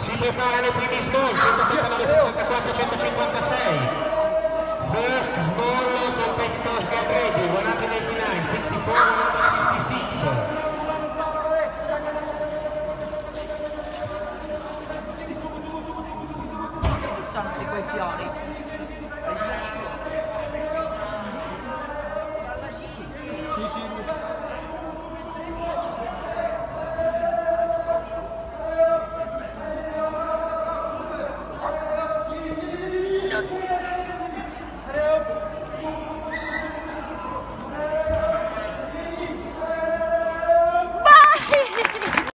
Si preparano i primi small, 169, 64, 156. First small competitors get ready, 100